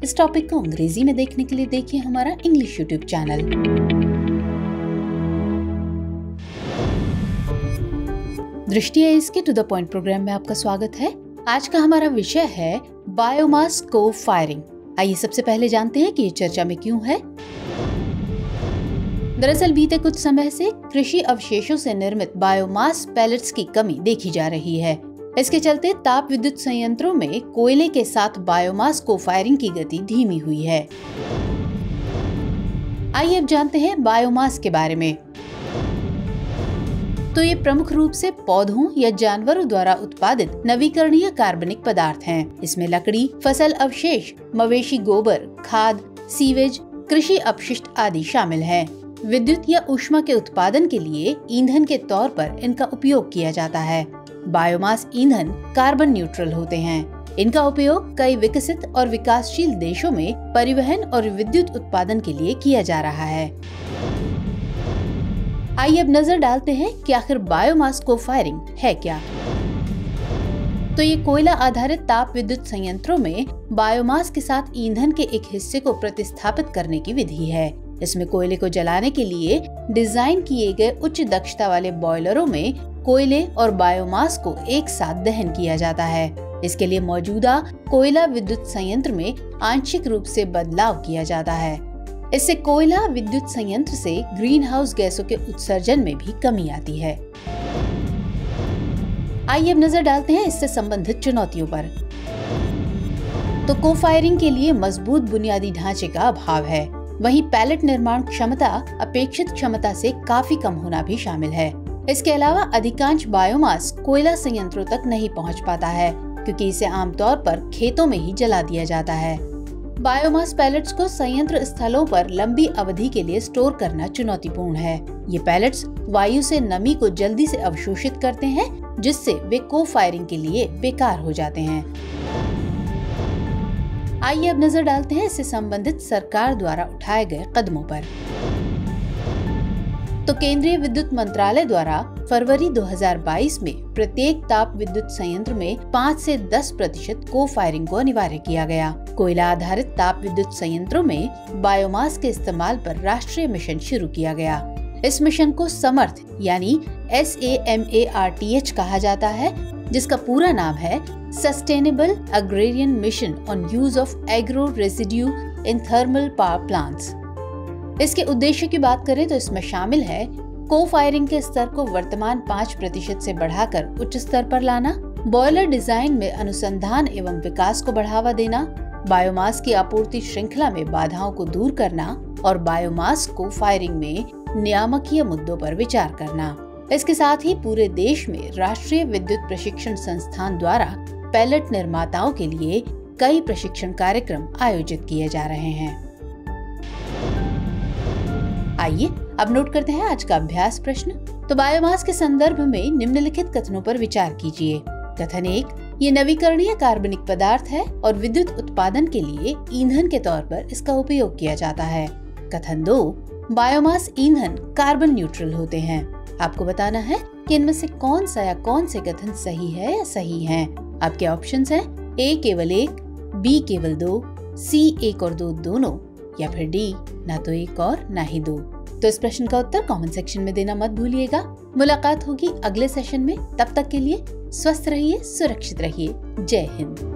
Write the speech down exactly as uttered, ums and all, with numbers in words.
इस टॉपिक को अंग्रेजी में देखने के लिए देखिए हमारा English YouTube channel. Drishti IAS के टू द पॉइंट प्रोग्राम में आपका स्वागत है। आज का हमारा विषय है बायोमास को फायरिंग। आइए सबसे पहले जानते हैं कि ये चर्चा में क्यों है। दरअसल बीते कुछ समय से कृषि अवशेषों से निर्मित बायोमास पैलेट्स की कमी देखी जा रही है। इसके चलते ताप विद्युत संयंत्रों में कोयले के साथ बायोमास को फायरिंग की गति धीमी हुई है। आइए अब जानते हैं बायोमास के बारे में। तो ये प्रमुख रूप से पौधों या जानवरों द्वारा उत्पादित नवीकरणीय कार्बनिक पदार्थ हैं। इसमें लकड़ी, फसल अवशेष, मवेशी गोबर, खाद, सीवेज, कृषि अपशिष्ट आदि शामिल हैं। विद्युत या ऊष्मा के उत्पादन के लिए ईंधन के तौर पर इनका उपयोग किया जाता है। बायोमास ईंधन कार्बन न्यूट्रल होते हैं। इनका उपयोग कई विकसित और विकासशील देशों में परिवहन और विद्युत उत्पादन के लिए किया जा रहा है। आइए अब नजर डालते हैं कि आखिर बायोमास को फायरिंग है क्या। तो ये कोयला आधारित ताप विद्युत संयंत्रों में बायोमास के साथ ईंधन के एक हिस्से को प्रतिस्थापित करने की विधि है। इसमें कोयले को जलाने के लिए डिजाइन किए गए उच्च दक्षता वाले बॉयलरों में कोयले और बायोमास को एक साथ दहन किया जाता है। इसके लिए मौजूदा कोयला विद्युत संयंत्र में आंशिक रूप से बदलाव किया जाता है। इससे कोयला विद्युत संयंत्र से ग्रीन हाउस गैसों के उत्सर्जन में भी कमी आती है। आइए अब नजर डालते हैं इससे संबंधित चुनौतियों पर। तो को फायरिंग के लिए मजबूत बुनियादी ढांचे का अभाव है। वहीं पैलेट निर्माण क्षमता अपेक्षित क्षमता से काफी कम होना भी शामिल है। इसके अलावा अधिकांश बायोमास कोयला संयंत्रों तक नहीं पहुंच पाता है, क्योंकि इसे आमतौर पर खेतों में ही जला दिया जाता है। बायोमास पैलेट्स को संयंत्र स्थलों पर लंबी अवधि के लिए स्टोर करना चुनौतीपूर्ण है। ये पैलेट्स वायु से नमी को जल्दी से अवशोषित करते हैं, जिससे वे को फायरिंग के लिए बेकार हो जाते हैं। आइए अब नजर डालते हैं इससे संबंधित सरकार द्वारा उठाए गए कदमों पर। तो केंद्रीय विद्युत मंत्रालय द्वारा फरवरी दो हज़ार बाईस में प्रत्येक ताप विद्युत संयंत्र में पाँच से दस प्रतिशत को फायरिंग को अनिवार्य किया गया। कोयला आधारित ताप विद्युत संयंत्रों में बायोमास के इस्तेमाल पर राष्ट्रीय मिशन शुरू किया गया। इस मिशन को समर्थ यानी S A M A R T H कहा जाता है, जिसका पूरा नाम है sustainable agrarian mission on use of agro residue in thermal power plants. इसके उद्देश्य की बात करें तो इसमें शामिल है को फायरिंग के स्तर को वर्तमान पाँच प्रतिशत से बढ़ाकर उच्च स्तर पर लाना, बॉयलर डिजाइन में अनुसंधान एवं विकास को बढ़ावा देना, बायोमास की आपूर्ति श्रृंखला में बाधाओं को दूर करना और बायोमास को फायरिंग में नियामकीय मुद्दों पर विचार करना। इसके साथ ही पूरे देश में राष्ट्रीय विद्युत प्रशिक्षण संस्थान द्वारा पैलेट निर्माताओं के लिए कई प्रशिक्षण कार्यक्रम आयोजित किए जा रहे हैं। आइए अब नोट करते हैं आज का अभ्यास प्रश्न। तो बायोमास के संदर्भ में निम्नलिखित कथनों पर विचार कीजिए। कथन एक, ये नवीकरणीय कार्बनिक पदार्थ है और विद्युत उत्पादन के लिए ईंधन के तौर पर इसका उपयोग किया जाता है। कथन दो, बायोमास ईंधन कार्बन न्यूट्रल होते हैं। आपको बताना है कि इनमें से कौन सा या कौन से कथन सही है या सही हैं। आपके ऑप्शंस हैं ए केवल एक, बी केवल दो, सी एक और दो दोनों, या फिर डी ना तो एक और ना ही दो। तो इस प्रश्न का उत्तर कमेंट सेक्शन में देना मत भूलिएगा। मुलाकात होगी अगले सेशन में। तब तक के लिए स्वस्थ रहिए, सुरक्षित रहिए। जय हिंद।